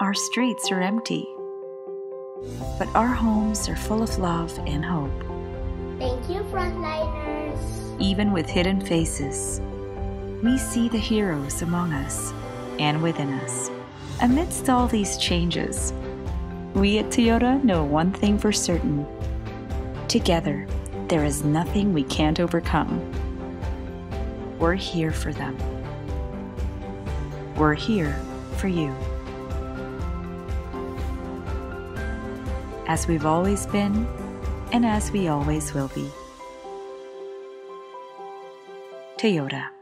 our streets are empty, but our homes are full of love and hope. Thank you, frontliners. Even with hidden faces, we see the heroes among us and within us. Amidst all these changes, we at Toyota know one thing for certain. Together, there is nothing we can't overcome. We're here for them. We're here for you. As we've always been, and as we always will be. Toyota.